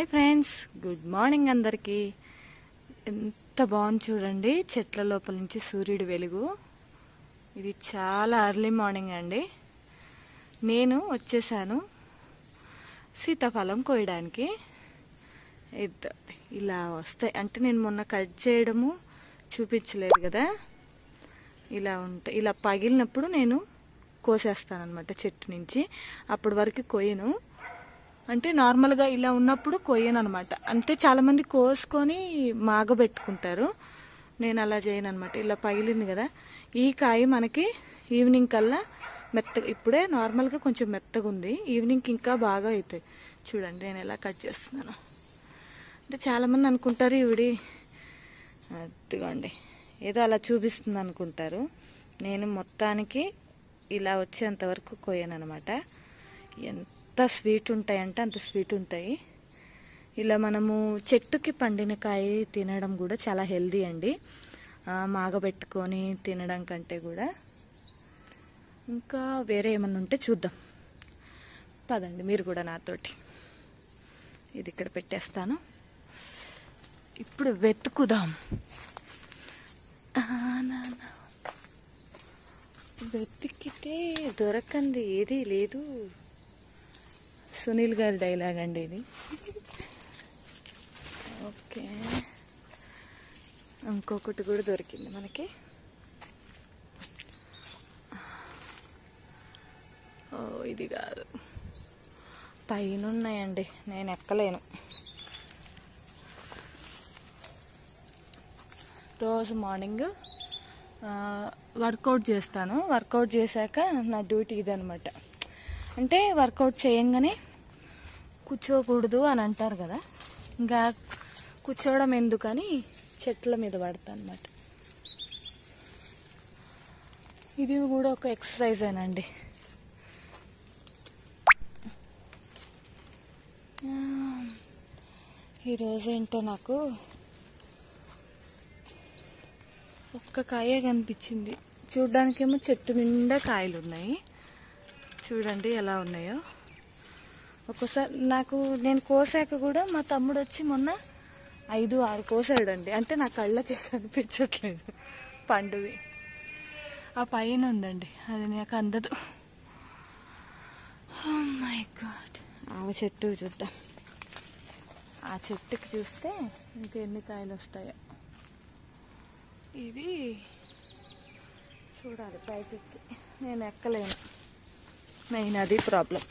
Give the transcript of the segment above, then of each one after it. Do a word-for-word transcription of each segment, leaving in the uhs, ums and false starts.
Hi friends, good morning అందరికీ. ఎంత బాగుంది చూడండి, చెట్ల లోపల నుంచి సూర్యుడి వెలుగు. ఇది చాలా ఎర్లీ మార్నింగ్ అండి. నేను వచ్చేసాను సీతాఫలం కోయడానికి. ఇలా వస్తాయి అంటే నేను మొన్న కట్ చేయడము చూపించలేదు కదా, ఇలా ఉంటాయి. ఇలా పగిలినప్పుడు నేను కోసేస్తాను అనమాట చెట్టు నుంచి. అప్పటి వరకు కొయ్యను, అంటే నార్మల్గా ఇలా ఉన్నప్పుడు కొయ్యను అనమాట. అంటే చాలామంది కోసుకొని మాగబెట్టుకుంటారు, నేను అలా చేయను అనమాట. ఇలా పగిలింది కదా, ఈ కాయ మనకి ఈవినింగ్ కల్లా మెత్తగా, ఇప్పుడే నార్మల్గా కొంచెం మెత్తగా ఉంది, ఈవినింగ్కి ఇంకా బాగా అవుతాయి. చూడండి నేను ఎలా కట్ చేస్తున్నాను. అంటే చాలామంది అనుకుంటారు ఈవిడి అదిగోండి ఏదో అలా చూపిస్తుంది అనుకుంటారు. నేను మొత్తానికి ఇలా వచ్చేంత వరకు కొయ్యను అనమాట. ఎంత స్వీట్ ఉంటాయంటే అంత స్వీట్ ఉంటాయి. ఇలా మనము చెట్టుకి పండిన కాయ తినడం కూడా చాలా హెల్దీ అండి, మాగబెట్టుకొని తినడం కంటే కూడా. ఇంకా వేరే ఏమన్నా ఉంటే చూద్దాం పదండి, మీరు కూడా నాతోటి. ఇది ఇక్కడ పెట్టేస్తాను, ఇప్పుడు వెతుకుదాం. వెతికితే దొరకంది ఏది లేదు. సునీల్ గారి డైలాగ్ అండి ఇది. ఓకే, ఇంకొకటి కూడా దొరికింది మనకి. ఓ ఇది కాదు, పైన ఉన్నాయండి, నేను ఎక్కలేను. రోజు మార్నింగ్ వర్కౌట్ చేస్తాను. వర్కౌట్ చేశాక నా డ్యూటీ ఇదనమాట. అంటే వర్కౌట్ చేయంగానే కూర్చోకూడదు అని అంటారు కదా, ఇంకా కూర్చోవడం ఎందుకని చెట్ల మీద పడతాను అనమాట. ఇది కూడా ఒక ఎక్సర్సైజ్ ఏనండి. ఈరోజు ఏంటో నాకు ఒక్క కాయ కనిపించింది. చూడ్డానికేమో చెట్టు నిండా కాయలు ఉన్నాయి, చూడండి ఎలా ఉన్నాయో. ఒక్కోసారి నాకు నేను కోసాక కూడా మా తమ్ముడు వచ్చి మొన్న ఐదు ఆరు కోసాడండి. అంటే నా కళ్ళకి కనిపించట్లేదు పండువి. ఆ పైన ఉందండి, అది నాకు అందదు. ఓ మై గాడ్, ఆ చెట్టు చూద్దాం. ఆ చెట్టుకి చూస్తే ఇంకెన్ని కాయలు వస్తాయో. ఇది చూడాలి పైకి, నేను ఎక్కలేను, మెయిన్ అది ప్రాబ్లం.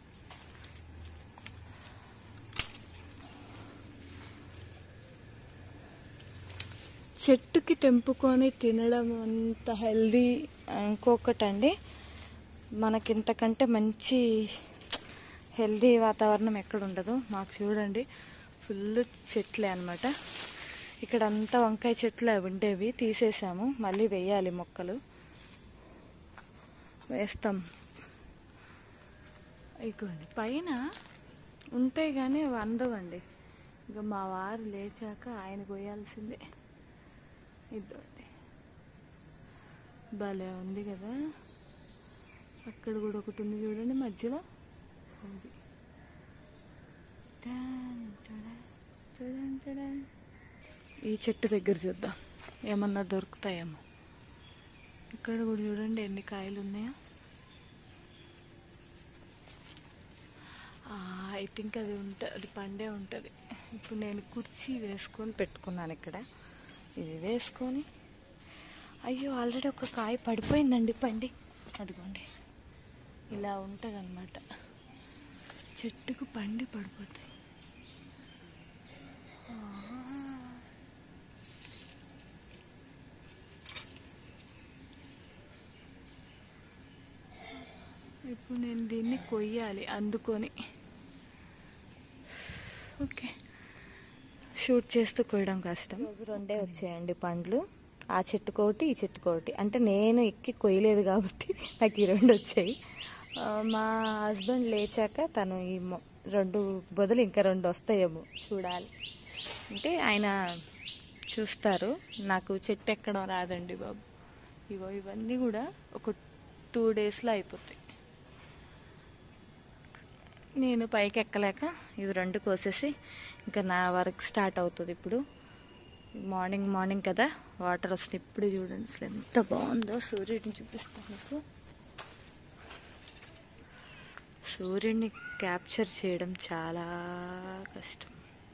చెట్టుకి తెంపుకొని తినడం అంత హెల్దీ. ఇంకొకటండి, మనకింతకంటే మంచి హెల్దీ వాతావరణం ఎక్కడ ఉండదు. మాకు చూడండి ఫుల్ చెట్లే అనమాట. ఇక్కడ అంతా వంకాయ చెట్లు ఉండేవి, తీసేసాము, మళ్ళీ వేయాలి మొక్కలు, వేస్తాం. ఇదిగోండి పైన ఉంటాయి కానీ అందవండి. ఇక మా వారు లేచాక ఆయన కొయ్యాల్సిందే. ఇదిగోండి భలే ఉంది కదా. అక్కడ కూడా ఒకటి ఉంది చూడండి మధ్యలో. ఈ చెట్టు దగ్గర చూద్దాం ఏమన్నా దొరుకుతాయేమో. ఇక్కడ కూడా చూడండి ఎన్ని కాయలు ఉన్నాయో. ఐ థింక్ అది ఉంటుంది, అది పండే ఉంటుంది. ఇప్పుడు నేను కుర్చీ వేసుకొని పెట్టుకున్నాను ఇక్కడ, ఇది వేసుకొని. అయ్యో ఆల్రెడీ ఒక కాయ పడిపోయిందండి పండి. అదిగోండి ఇలా ఉంటుంది అన్నమాట, చెట్టుకు పండి పడిపోతాయి. ఇప్పుడు నేను దీన్ని కొయ్యాలి అందుకొని. ఓకే, షూట్ చేస్తూ కొయ్యడం కష్టం. రోజు రెండే వచ్చాయండి పండ్లు, ఆ చెట్టుకోటి ఈ చెట్టుకోటి. అంటే నేను ఎక్కి కొయ్యలేదు కాబట్టి నాకు ఈ రెండు వచ్చాయి. మా హస్బెండ్ లేచాక తను ఈ రెండు బదులు ఇంకా రెండు వస్తాయేమో చూడాలి. అంటే ఆయన చూస్తారు, నాకు చెట్టు ఎక్కడం రాదండి బాబు. ఇగో ఇవన్నీ కూడా ఒక టూ డేస్లో అయిపోతాయి. నేను పైకి ఎక్కలేక ఇవి రెండు కోసేసి ఇంకా నా వర్క్ స్టార్ట్ అవుతుంది ఇప్పుడు. మార్నింగ్ మార్నింగ్ కదా, వాటర్ వస్తుంది. ఇప్పుడు చూడండి అసలు ఎంత బాగుందో. సూర్యుడిని చూపిస్తాను మీకు. సూర్యుడిని క్యాప్చర్ చేయడం చాలా కష్టం,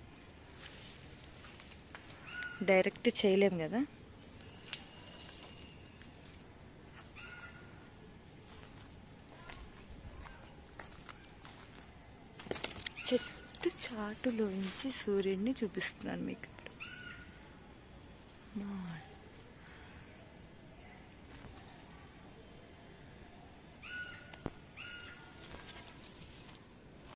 డైరెక్ట్ చేయలేం కదా. చెట్టు చాటులోంచి సూర్యుడిని చూపిస్తున్నాను మీకు ఇప్పుడు.